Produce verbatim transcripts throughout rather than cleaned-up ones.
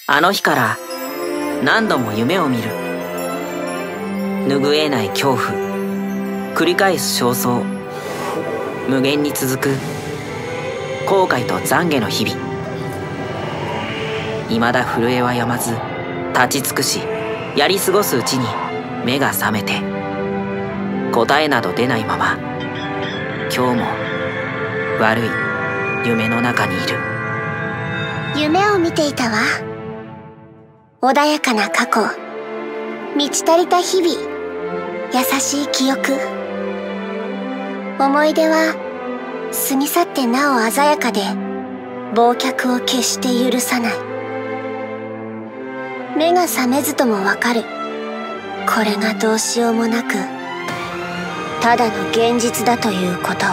あの日から何度も夢を見る。拭えない恐怖、繰り返す焦燥、無限に続く後悔と懺悔の日々。未だ震えはやまず立ち尽くし、やり過ごすうちに目が覚めて、答えなど出ないまま今日も悪い夢の中にいる。 夢を見ていたわ。穏やかな過去、満ち足りた日々、優しい記憶。思い出は過ぎ去ってなお鮮やかで、忘却を決して許さない。目が覚めずともわかる。これがどうしようもなく、ただの現実だということを。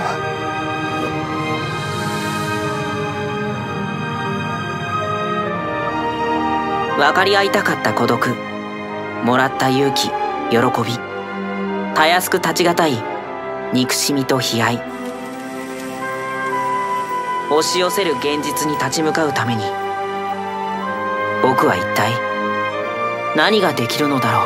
分かり合いたかった孤独、もらった勇気、喜び、たやすく立ちがたい憎しみと悲哀。押し寄せる現実に立ち向かうために、僕は一体何ができるのだろ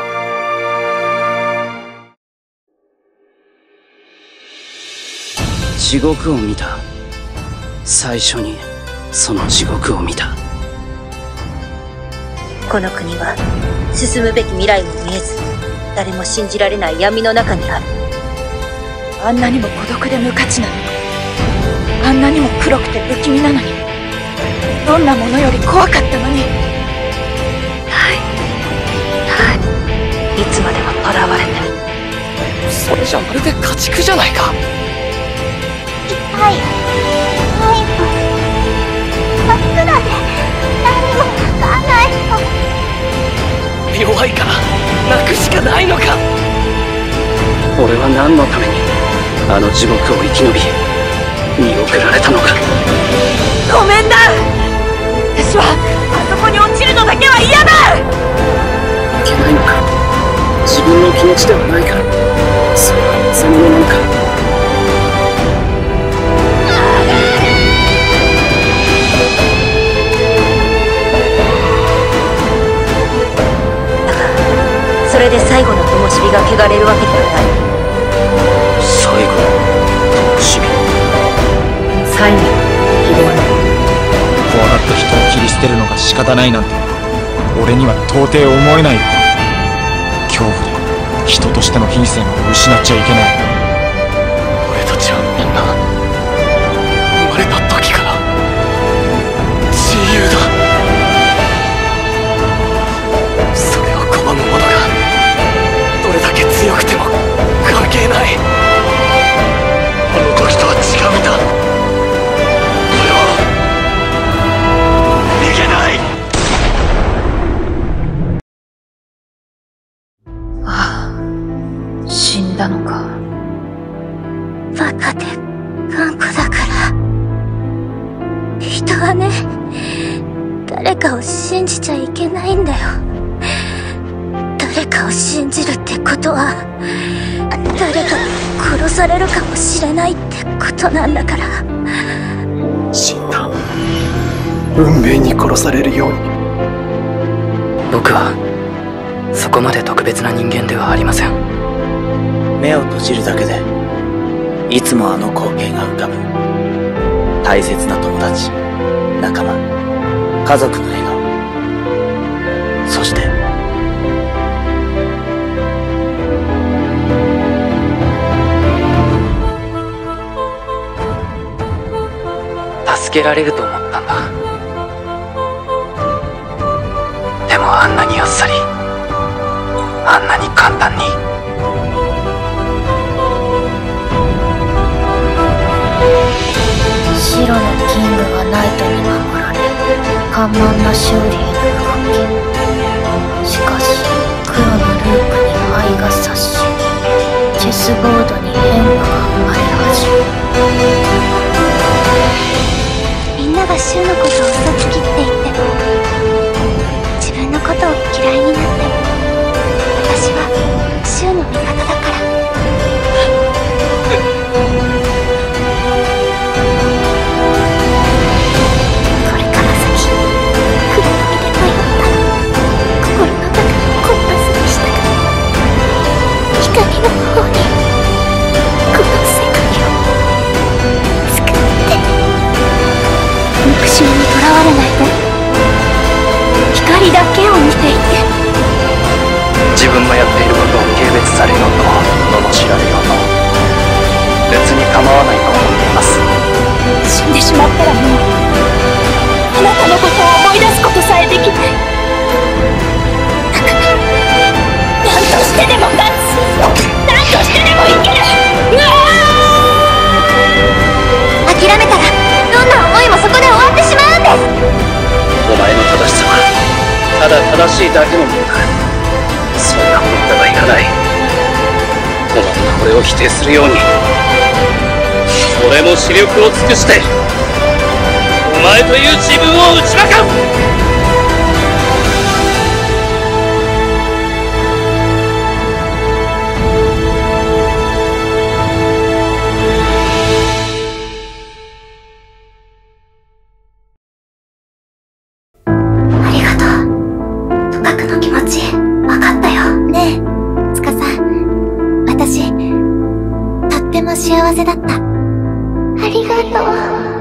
う。地獄を見た。最初にその地獄を見た。 この国は進むべき未来も見えず、誰も信じられない闇の中にある。あんなにも孤独で無価値なのに、あんなにも黒くて不気味なのに、どんなものより怖かったのに。はいはい、いつまでも囚われて。 それじゃまるで家畜じゃないか。 痛い、痛いの。真っ暗で何もわかんないの。 弱いから泣くしかないのか。 俺は何のためにあの地獄を生き延び見送られたのか。 ごめんな。私はあそこに落ちるのだけは嫌だ。 いけないのか。自分の気持ちではないから、それは偽物なのか。 それで最後の灯火が汚れるわけではない。 最後の灯火。 最後、希望の。 怖がって人を切り捨てるのが仕方ないなんて、俺には到底思えないよ。恐怖で人としての品性を失っちゃいけない。 俺たちはみんな生まれた時から自由だ。それを拒む者がどれだけ強くても関係ない。あの時とは違うんだ。俺は逃げない。 ああ、死んだのか。 バカで頑固だから。人はね、誰かを信じちゃいけないんだよ。誰かを信じるってことは、誰かに殺されるかもしれないってことなんだから。 死んだ。運命に殺されるように。 僕はそこまで特別な人間ではありません。 目を閉じるだけでいつもあの光景が浮かぶ。大切な友達、仲間、家族の笑顔、そして助けられると思ったんだ。でもあんなにあっさり、あんなに簡単に。 白のキングはナイトに守られ、緩慢な勝利への動き。しかし黒のループに愛が差し、チェスボードに変化が生まれ始める。みんながシュウのことを嘘つきって言っても、自分のことを嫌いになっても、私はシュウの味方だから。これから先、黒の身で迷ったただ正しいだけのものだ。そんなものではいかない。お前が俺を否定するように、俺も視力を尽くしてお前という自分を打ち負かう。 幸せだった。ありがとう。